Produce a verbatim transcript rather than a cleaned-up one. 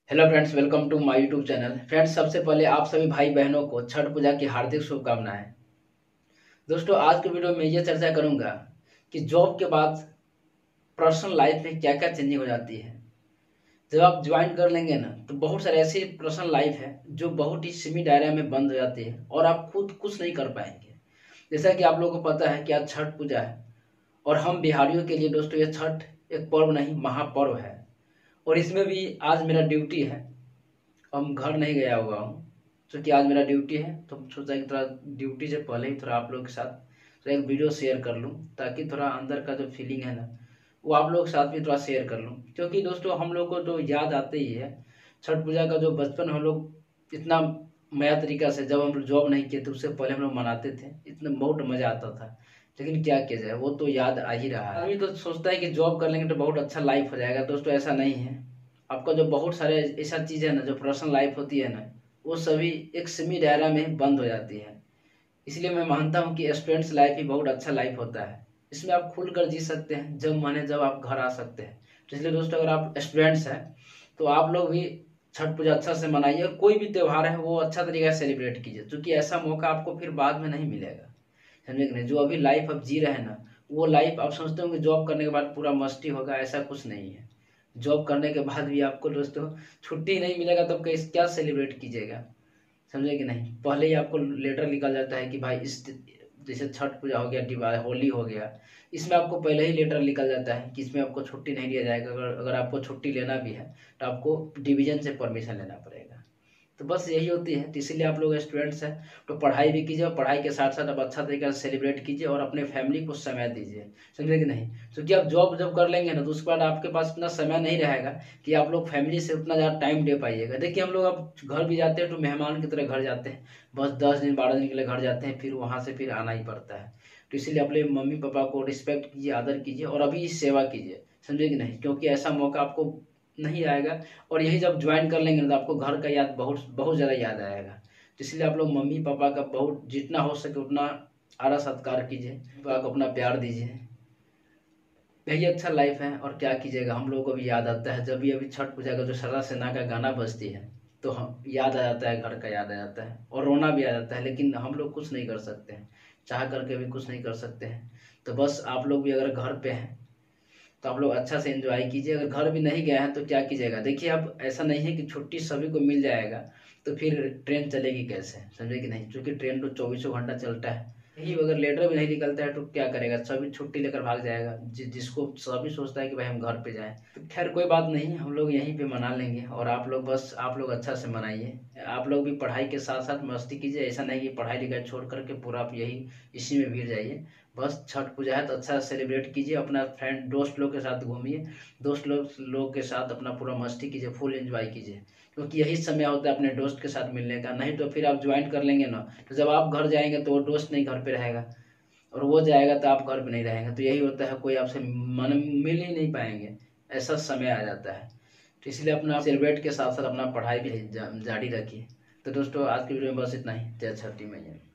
Hello friends, welcome to my YouTube channel. Friends, सबसे पहले आप सभी भाई बहनों को छठ पूजा की हार्दिक शुभकामनाएं। दोस्तों, आज के वीडियो में ये चर्चा करूंगा कि जॉब के बाद पर्सनल लाइफ में क्या क्या चेंजिंग हो जाती है। जब आप ज्वाइन कर लेंगे ना, तो बहुत सारे ऐसी पर्सनल लाइफ है जो बहुत ही सीमित दायरे में बंद हो जाती है और आप खुद कुछ नहीं कर पाएंगे। जैसा कि आप लोगों को पता है कि आज छठ पूजा है और हम बिहारियों के लिए दोस्तों ये छठ एक पर्व नहीं, महापर्व है। और इसमें भी आज मेरा ड्यूटी है, हम घर नहीं गया हुआ हूँ क्योंकि आज मेरा ड्यूटी है। तो सोचा कि थोड़ा ड्यूटी से पहले ही थोड़ा आप लोगों के साथ थोड़ा एक वीडियो शेयर कर लूँ, ताकि थोड़ा अंदर का जो फीलिंग है ना, वो आप लोगों के साथ भी थोड़ा शेयर कर लूँ। क्योंकि दोस्तों, हम लोग को तो याद आते ही है छठ पूजा का जो बचपन हम लोग इतना नया तरीका से, जब हम लोग जॉब नहीं किए थे उससे पहले हम लोग मनाते थे, इतना बहुत मज़ा आता था। लेकिन क्या किया जाए, वो तो याद आ ही रहा है। अभी तो सोचता है कि जॉब कर लेंगे तो बहुत अच्छा लाइफ हो जाएगा। दोस्तों, ऐसा नहीं है। आपका जो बहुत सारे ऐसा चीज़ है ना, जो पर्सनल लाइफ होती है ना, वो सभी एक सीमित दायरा में बंद हो जाती है। इसलिए मैं मानता हूँ कि स्टूडेंट्स लाइफ ही बहुत अच्छा लाइफ होता है। इसमें आप खुल कर जी सकते हैं, जब माने जब आप घर आ सकते हैं। तो इसलिए दोस्तों, अगर आप स्टूडेंट्स हैं तो आप लोग भी छठ पूजा अच्छा से मनाइए और कोई भी त्यौहार है वो अच्छा तरीके से सेलिब्रेट कीजिए, क्योंकि ऐसा मौका आपको फिर बाद में नहीं मिलेगा। समझे कि नहीं? जो अभी लाइफ आप जी रहे हैं ना, वो लाइफ आप समझते हो कि जॉब करने के बाद पूरा मस्ती होगा, ऐसा कुछ नहीं है। जॉब करने के बाद भी आपको दोस्तों छुट्टी नहीं मिलेगा, तब कैसे क्या सेलिब्रेट कीजिएगा? समझे कि नहीं? पहले ही आपको लेटर निकल जाता है कि भाई इस, जैसे छठ पूजा हो गया, दिवाली, होली हो गया, इसमें आपको पहले ही लेटर निकल जाता है कि इसमें आपको छुट्टी नहीं दिया जाएगा। अगर अगर आपको छुट्टी लेना भी है तो आपको डिवीजन से परमिशन लेना पड़ेगा। तो बस यही होती है। तो इसीलिए आप लोग स्टूडेंट्स हैं तो पढ़ाई भी कीजिए और पढ़ाई के साथ साथ आप अच्छा तरीके से सेलिब्रेट कीजिए और अपने फैमिली को समय दीजिए। समझे कि नहीं? क्योंकि आप जॉब जब कर लेंगे ना, तो उसके बाद आपके पास इतना समय नहीं रहेगा कि आप लोग फैमिली से उतना ज़्यादा टाइम दे पाइएगा। देखिए, हम लोग अब घर भी जाते हैं तो मेहमान की तरह घर जाते हैं, बस दस दिन बारह दिन के लिए घर जाते हैं, फिर वहाँ से फिर आना ही पड़ता है। तो इसीलिए अपने मम्मी पापा को रिस्पेक्ट कीजिए, आदर कीजिए और अभी सेवा कीजिए। समझे कि नहीं? क्योंकि ऐसा मौका आपको नहीं आएगा। और यही जब ज्वाइन कर लेंगे ना, तो आपको घर का याद बहुत बहुत ज़्यादा याद आएगा। तो इसलिए आप लोग मम्मी पापा का बहुत जितना हो सके उतना आदर सत्कार कीजिए, पापा को अपना प्यार दीजिए। यही अच्छा लाइफ है। और क्या कीजिएगा, हम लोगों को भी याद आता है जब भी अभी छठ पूजा का जो सरदा सेना का गाना बजती है, तो हम याद आ जाता है, घर का याद आ जाता है और रोना भी आ जाता है। लेकिन हम लोग कुछ नहीं कर सकते हैं, चाह करके भी कुछ नहीं कर सकते हैं। तो बस आप लोग भी अगर घर पे हैं तो आप लोग अच्छा से एंजॉय कीजिए। अगर घर भी नहीं गए हैं तो क्या कीजिएगा, देखिए अब ऐसा नहीं है कि छुट्टी सभी को मिल जाएगा, तो फिर ट्रेन चलेगी कैसे? समझे कि नहीं? क्योंकि ट्रेन तो चौबीसों घंटा चलता है। यही अगर लेटर भी नहीं निकलता है तो क्या करेगा, सभी छुट्टी लेकर भाग जाएगा, जि, जिसको सभी सोचता है कि भाई हम घर पे जाएं। तो खैर कोई बात नहीं, हम लोग यहीं पे मना लेंगे और आप लोग बस आप लोग अच्छा से मनाइए। आप लोग भी पढ़ाई के साथ साथ मस्ती कीजिए। ऐसा नहीं कि पढ़ाई लिखाई छोड़ करके पूरा आप यही इसी में भीड़ जाइए। बस छठ पूजा है तो अच्छा सेलिब्रेट कीजिए, अपना फ्रेंड दोस्त लोग के साथ घूमिए, दोस्त लोग लोग के साथ अपना पूरा मस्ती कीजिए, फुल एंजॉय कीजिए। क्योंकि यही समय होता है अपने दोस्त के साथ मिलने का। नहीं तो फिर आप ज्वाइन कर लेंगे ना, तो जब आप घर जाएंगे तो वो दोस्त नहीं घर पे रहेगा और वो जाएगा तो आप घर पे नहीं रहेंगे। तो यही होता है, कोई आपसे मन मिल ही नहीं पाएंगे, ऐसा समय आ जाता है। तो इसलिए अपना सेलिब्रेट के साथ साथ अपना पढ़ाई भी जा, जारी रखिए। तो दोस्तों, आज की वीडियो में बस इतना ही। जय छठी मैया।